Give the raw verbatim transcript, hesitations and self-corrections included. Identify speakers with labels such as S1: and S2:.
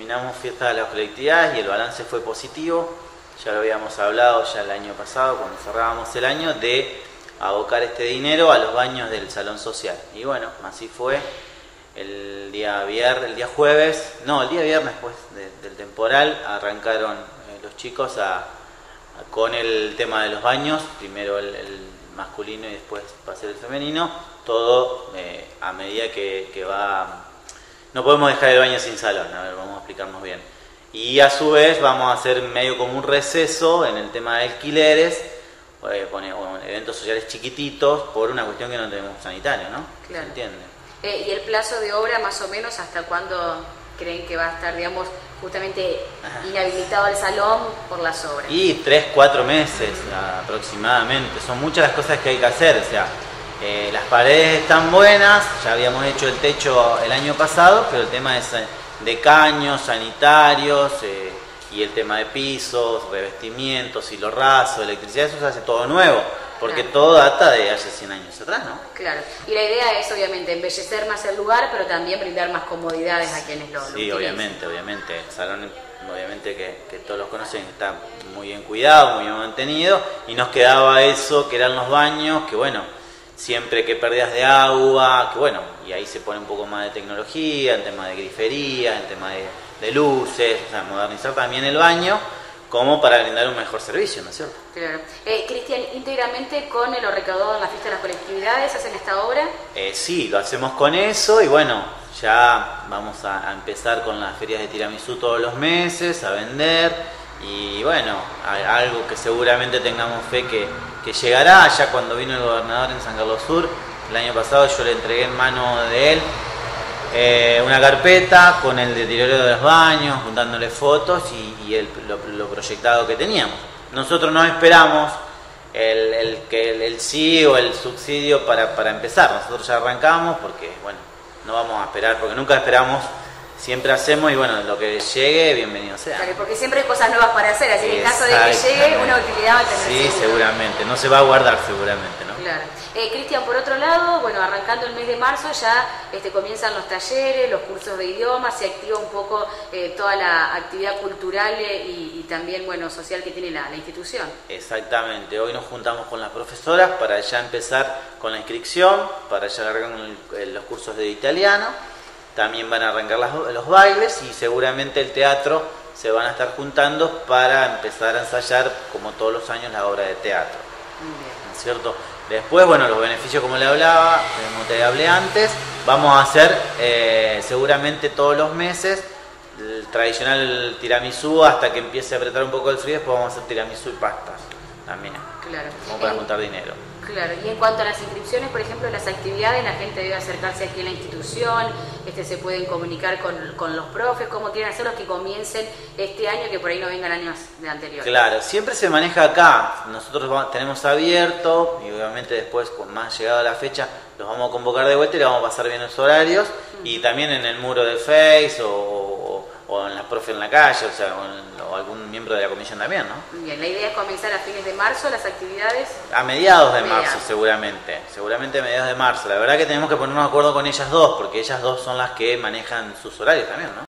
S1: terminamos fiesta de las colectividades y el balance fue positivo. Ya lo habíamos hablado ya el año pasado, cuando cerrábamos el año, de abocar este dinero a los baños del salón social. Y bueno, así fue. El día viernes, el día jueves, no, el día viernes después de, del temporal, arrancaron eh, los chicos a, a, con el tema de los baños, primero el, el masculino y después va a ser el femenino, todo eh, a medida que, que va... No podemos dejar el baño sin salón, a ver, vamos a explicarnos bien. Y a su vez vamos a hacer medio como un receso en el tema de alquileres, eh, poner, bueno, eventos sociales chiquititos, por una cuestión que no tenemos sanitario, ¿no?
S2: Claro.
S1: ¿Se entiende?
S2: Eh, ¿Y el plazo de obra más o menos hasta cuándo creen que va a estar, digamos, justamente inhabilitado el salón por las obras?
S1: Y tres, cuatro meses aproximadamente, son muchas las cosas que hay que hacer, o sea, eh, las paredes están buenas, ya habíamos hecho el techo el año pasado, pero el tema es de caños, sanitarios, eh, y el tema de pisos, revestimientos, hilo raso, electricidad, eso se hace todo nuevo, porque
S2: claro,
S1: todo data de hace cien años atrás, ¿no?
S2: Claro, y la idea es obviamente embellecer más el lugar, pero también brindar más comodidades a quienes lo, lo
S1: Sí,
S2: utilicen.
S1: obviamente, obviamente, el salón, obviamente que, que todos los conocen, está muy bien cuidado, muy bien mantenido, y nos quedaba eso, que eran los baños, que bueno, siempre que pérdidas de agua, que bueno, y ahí se pone un poco más de tecnología, en tema de grifería, en tema de, de luces, o sea, modernizar también el baño, como para brindar un mejor servicio, ¿no es cierto?
S2: Claro. Eh, Cristian, íntegramente con lo recaudado en la fiesta de las colectividades, ¿hacen esta obra?
S1: Eh, sí, lo hacemos con eso y bueno, ya vamos a, a empezar con las ferias de tiramisú todos los meses, a vender y bueno, a, algo que seguramente tengamos fe que, que llegará. Ya cuando vino el gobernador en San Carlos Sur, el año pasado yo le entregué en mano de él Eh, una carpeta con el deterioro de los baños, juntándole fotos y, y el, lo, lo proyectado que teníamos. Nosotros no esperamos el, el, que el, el sí o el subsidio para, para empezar. Nosotros ya arrancamos porque, bueno, no vamos a esperar, porque nunca esperamos, siempre hacemos y bueno, lo que llegue, bienvenido sea.
S2: Claro, porque siempre hay cosas nuevas para hacer, así que en caso de que llegue, una utilidad va a tener.
S1: Sí,
S2: seguro.
S1: seguramente, no se va a guardar seguramente, ¿no?
S2: Claro. Eh, Cristian, por otro lado, bueno, arrancando el mes de marzo ya este, comienzan los talleres, los cursos de idiomas, se activa un poco eh, toda la actividad cultural eh, y, y también, bueno, social que tiene la, la institución.
S1: Exactamente, hoy nos juntamos con las profesoras para ya empezar con la inscripción, para ya arrancar con el, los cursos de italiano, también van a arrancar las, los bailes y seguramente el teatro se van a estar juntando para empezar a ensayar, como todos los años, la obra de teatro.
S2: Muy bien.
S1: ¿No es cierto? Después, bueno, los beneficios como le hablaba, como te hablé antes, vamos a hacer eh, seguramente todos los meses el tradicional tiramisú hasta que empiece a apretar un poco el frío, después vamos a hacer tiramisú y pastas también,
S2: Claro.
S1: como para
S2: Eh,
S1: juntar dinero.
S2: Claro, y en cuanto a las inscripciones, por ejemplo, las actividades, la gente debe acercarse aquí a la institución, este, se pueden comunicar con, con los profes, cómo quieren hacer los que comiencen este año, que por ahí no vengan años de anteriores.
S1: Claro, siempre se maneja acá, nosotros vamos, tenemos abierto y obviamente después, con más llegada la fecha, los vamos a convocar de vuelta y le vamos a pasar bien los horarios, uh-huh. Y también en el muro de Face o, o, o en la profe en la calle, o sea, o, en, o algún miembro de la comisión también, ¿no?
S2: Bien, la idea es comenzar a fines de marzo las actividades.
S1: A mediados de
S2: Mediados.
S1: marzo seguramente, seguramente a mediados de marzo. La verdad que tenemos que ponernos de acuerdo con ellas dos, porque ellas dos son las que manejan sus horarios también, ¿no?